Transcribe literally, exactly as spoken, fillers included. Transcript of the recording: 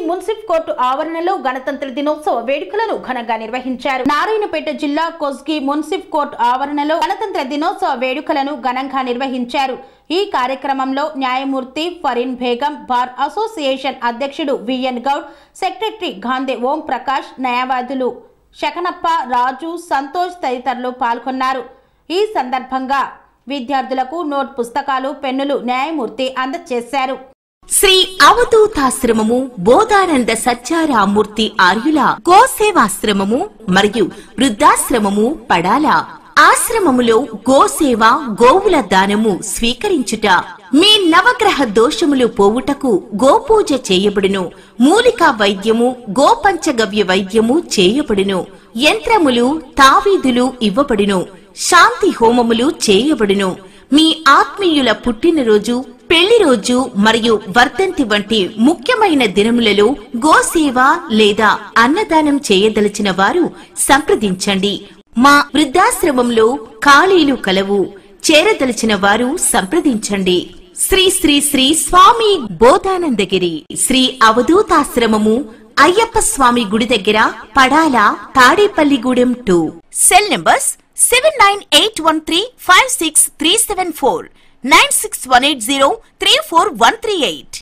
Municipal court ఆవరణలో గణతంత్ర దినోత్సవ వేడుకలను ఘనంగా నిర్వహించారు. నారాయణపేట జిల్లా కోస్గి మున్సిపల్ కోర్టు ఆవరణలో గణతంత్ర దినోత్సవ వేడుకలను ఘనంగా నిర్వహించారు. ఈ కార్యక్రమంలో న్యాయమూర్తి ఫరీన్ బేగం, బార్ అసోసియేషన్ అధ్యక్షుడు విఎన్ గౌడ్, సెక్రటరీ గాంధీ ఓం ప్రకాష్, న్యాయవాదులు శకనప్ప, రాజు, సంతోష్ తదితరులు పాల్గొన్నారు. ఈ సందర్భంగా విద్యార్థులకు నోట్ పుస్తకాలు, పెన్నులు న్యాయమూర్తి అందజేశారు. శ్రీ అవధూతాశ్రమము బోధానంద సత్యారామూర్తి ఆర్యుల గోసేవాశ్రమము మరియు వృద్ధాశ్రమము పడాల. ఆశ్రమములో గోసేవ, గోవుల దానము స్వీకరించుట, మీ నవగ్రహ దోషములు పోవుటకు గోపూజ చేయబడును. మూలికా వైద్యము, గోపంచగవ్య వైద్యము చేయబడును. యంత్రములు, తావీదులు ఇవ్వబడును. శాంతి హోమములు చేయబడును. మీ ఆత్మీయుల పుట్టినరోజు, పెళ్లి రోజు మరియు వర్ధంతి వంటి ముఖ్యమైన దినములలో గోసేవ లేదా అన్నదానం చేయదలిచిన వారు సంప్రదించండి. మా వృద్ధాశ్రమంలో ఖాళీలు కలవు. చేరదలిచిన వారు సంప్రదించండి. శ్రీ శ్రీ శ్రీ స్వామి బోధానందగిరి శ్రీ అవధూతాశ్రమము, అయ్యప్ప స్వామి గుడి దగ్గర, Padala, Tadepalligudem two. Cell numbers seven nine eight one three five six three seven four, nine six one eight zero three four one three eight.